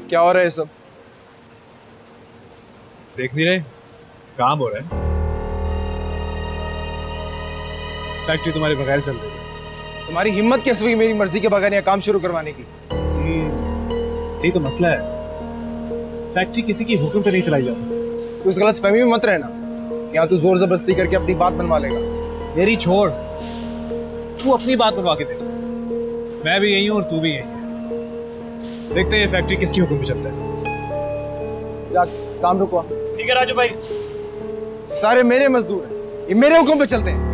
क्या हो रहा है ये सब? देख नहीं रहे? काम हो रहा है। फैक्ट्री तुम्हारे बगैर चल रही है। तुम्हारी हिम्मत कैसे हुई मेरी मर्जी के बगैर यहाँ काम शुरू करवाने की? यही तो मसला है, फैक्ट्री किसी की हुक्म पे नहीं चलाई जाती। तू इस गलत फहमी में मत रहना, यहाँ तू जोर जबरदस्ती करके अपनी बात बनवा लेगा। मेरी छोड़, तू अपनी बात बनवा के देख। मैं भी यही हूँ और तू भी यही है। देखते हैं ये फैक्ट्री किसकी हुक्म पे चलता है। जा काम रुकवा। ठीक है राजू भाई। सारे मेरे मजदूर हैं, ये मेरे हुक्म पे चलते हैं।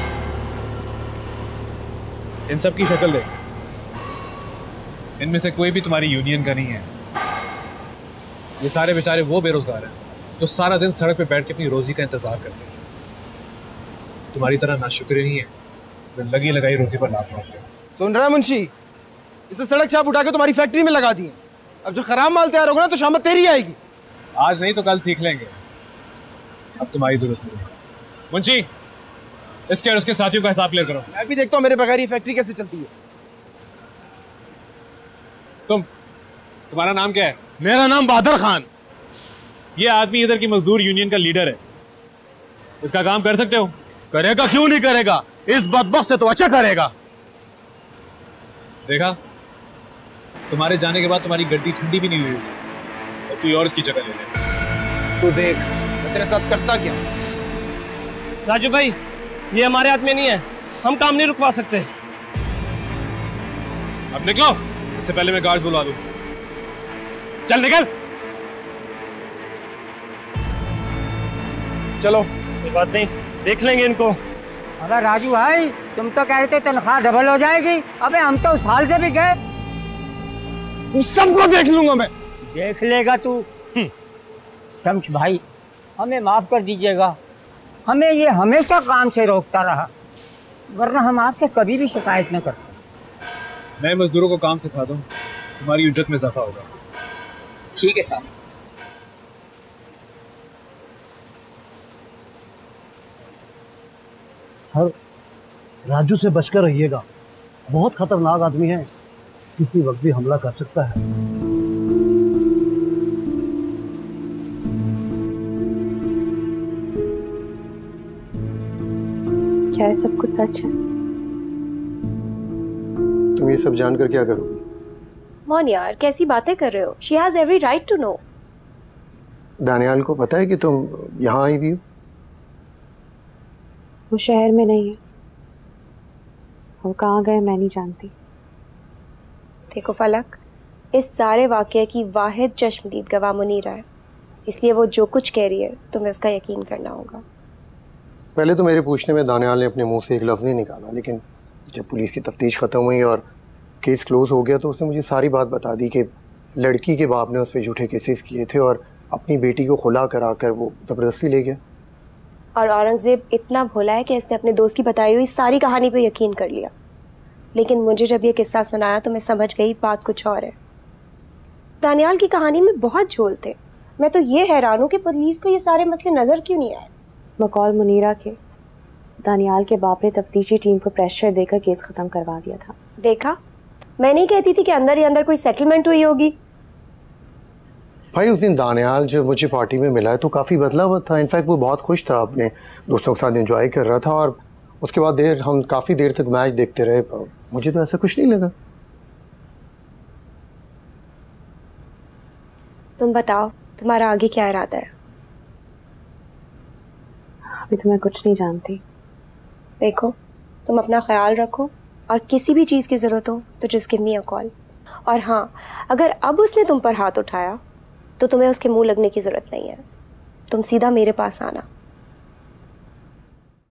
इन सब की शक्ल देख, इनमें से कोई भी तुम्हारी यूनियन का नहीं है। ये सारे बेचारे वो बेरोजगार हैं जो सारा दिन सड़क पे बैठ के अपनी रोजी का इंतजार करते हैं। तुम्हारी तरह नाशुक्र नहीं है जो लगी लगाई रोजी पर लात मारते हैं। सुन रहा है मुंशी, इसे सड़क छाप उठा के तुम्हारी फैक्ट्री में लगा दिए। अब जो खराब माल तैयार होगा ना तो शामत तेरी आएगी। आज नहीं तो कल सीख लेंगे, अब तुम्हारी जरूरत नहीं है। मुंशी, इसके और उसके साथियों का हिसाब क्लियर करो। मैं भी देखता हूँ मेरे बगैर ये फैक्ट्री कैसे चलती है। तुम्हारा नाम क्या है? मेरा नाम बहादुर खान। ये आदमी इधर की मजदूर यूनियन का लीडर है, इसका काम कर सकते हो? करेगा, क्यों नहीं करेगा? इस बदबख्त से तो अच्छा करेगा। देखा, तुम्हारे जाने के बाद तुम्हारी गड्डी ठंडी भी नहीं हुई होगी और कोई और इसकी जगह ले ले। तू देख मैं तेरे साथ करता क्या। राजू भाई, ये हमारे हाथ में नहीं है, हम काम नहीं रुकवा सकते। अब निकलो, इससे पहले मैं गार्ड्स बुला दूं। चल निकल। चलो, कोई बात नहीं, देख लेंगे इनको। अबे राजू भाई, तुम तो कह रहे थे तनख्वाह डबल हो जाएगी। अबे हम तो उस हाल से भी गए। उस सबको देख लूंगा मैं। देख लेगा तू। शम्स भाई, हमें माफ कर दीजिएगा, हमें ये हमेशा काम से रोकता रहा, वरना हम आपसे कभी भी शिकायत न करते। नए मजदूरों को काम सिखा दो, तुम्हारी उज्जत में इजाफा होगा। ठीक है साहब। सर, राजू से बचकर रहिएगा, बहुत खतरनाक आदमी है, किसी वक्त भी हमला कर सकता है। क्या ये सब कुछ सच है? तुम ये सब जानकर क्या करोगी? मोहन यार, कैसी बातें कर रहे हो? She has every right to know. Daniyal को पता है कि तुम यहाँ आई हुई हो? वो शहर में नहीं है, वो कहाँ गए मैं नहीं जानती। देखो फलक, इस सारे वाकये की वाहिद चश्मदीद गवाह मुनीरा है, इसलिए वो जो कुछ कह रही है तुम्हें उसका यकीन करना होगा। पहले तो मेरे पूछने में दानियाल ने अपने मुंह से एक लफ्ज़ नहीं निकाला, लेकिन जब पुलिस की तफ्तीश ख़त्म हुई और केस क्लोज हो गया तो उसने मुझे सारी बात बता दी कि लड़की के बाप ने उस पर झूठे केसेस किए थे और अपनी बेटी को खुला कराकर वो ज़बरदस्ती ले गया। और औरंगज़ेब इतना भोला है कि इसने अपने दोस्त की बताई हुई सारी कहानी पे यकीन कर लिया। लेकिन मुझे जब ये किस्सा सुनाया तो मैं समझ गई बात कुछ और है। दानियाल की कहानी में बहुत झोल थे। मैं तो ये हैरान हूँ कि पुलिस को ये सारे मसले नज़र क्यों नहीं आए। बकौल मुनीरा के, दानियाल के बाप ने तफ्तीशी टीम को प्रेशर देकर केस खत्म करवा दिया था। देखा, मैं नहीं कहती थी कि अंदर ही अंदर कोई सेटलमेंट हुई होगी। भाई उस दिन दानियाल जब मुझे पार्टी में मिला है तो काफ़ी बदला हुआ था। इनफैक्ट वो बहुत खुश था, अपने दोस्तों के साथ एंजॉय कर रहा था और उसके बाद हम काफ़ी देर तक मैच देखते रहे। मुझे तो ऐसा कुछ नहीं लगा। तुम बताओ, तुम्हारा आगे क्या इरादा है? अभी तो मैं कुछ नहीं जानती। देखो, तुम अपना ख्याल रखो और किसी भी चीज़ की ज़रूरत हो तो just give me a call. और हाँ, अगर अब उसने तुम पर हाथ उठाया तो तुम्हें उसके मुंह लगने की ज़रूरत नहीं है, तुम सीधा मेरे पास आना।